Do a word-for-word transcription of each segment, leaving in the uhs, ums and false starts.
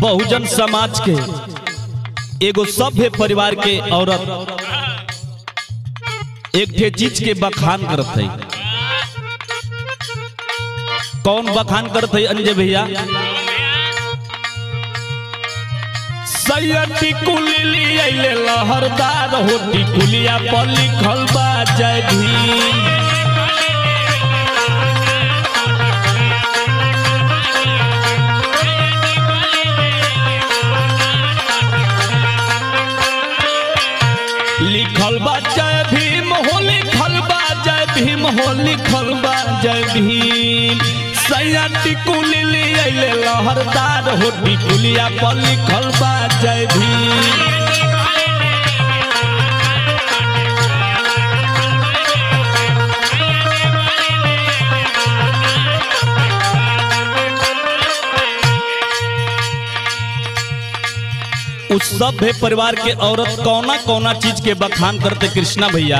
बहुजन समाज के एगो सभ्य परिवार के औरत एक ठे चीज के बखान करत है। कौन बखान करत है अंजय भैया? सैयदी कुली अइले लहरदार हो टिकुलिया पर लिखल बा जय भीम। लिखल बा जय भीम हो लिखल बा जय भीम हो लिखल बा जय भीम। सैयदी कुली अइले लहरदार हो टिकुलिया पर लिखल बा जय भीम। उस सभ्य परिवार के औरत कौना कौना चीज के बखान करते कृष्णा भैया?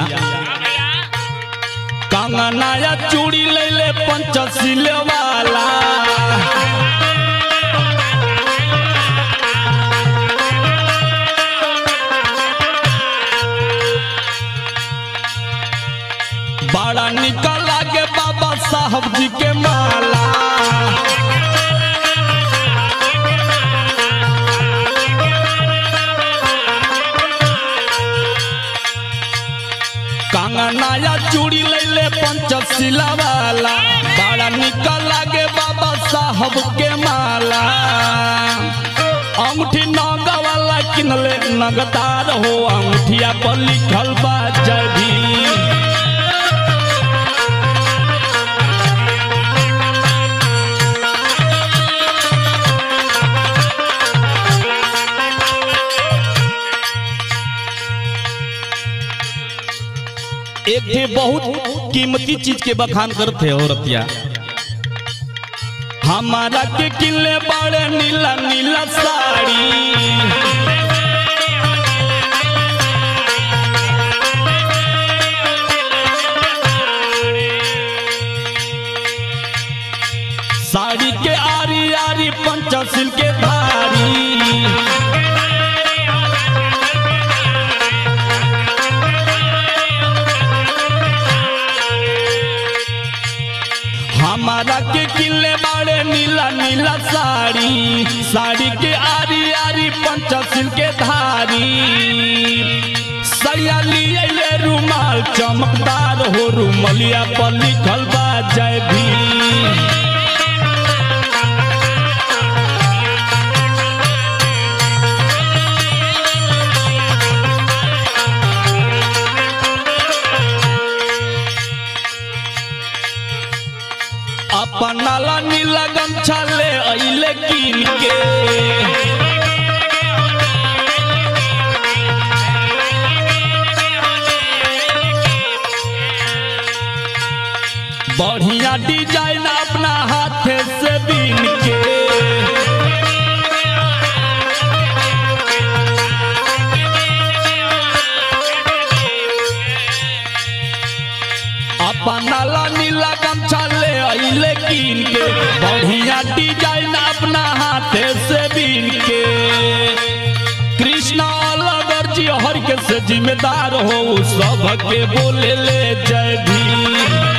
कंगनाया चूड़ी ले ले पंचशील वाला, बड़ा निकल लागे बाबा साहब जी के माला। कंगनाया चूड़ी ले ले पंचशीला वाला, बड़ा निकल लागे बाबा साहब के माला। अंगूठी नौगा वाला किनले नगदार हो अंगूठिया पर लिखल बा जय भीम। एक थे बहुत कीमती चीज के बखान करते औरतिया। हमारा के किले बड़े नीला नीला साड़ी, साड़ी के आरी आरी पंचशील के धारी। हमारा के किले बाड़े नीला नीला साड़ी, साड़ी के आरी आरी पंचशील के धारी। सयाली अइले रुमाल चमकदार हो रुमलिया पर लिखल बा जय भीम। अपना ला नीला गमछा ले अइले कीन के, बढ़िया डिजाइन अपना हाथ से बीन के। अपना ला नीला गमछा ले अइले कीन के, बढ़िया डिजाइन अपना हाथ से बीन के। कृष्णा अलगर जी हर के से जिम्मेदार हो सब के बोले ले जय भीम।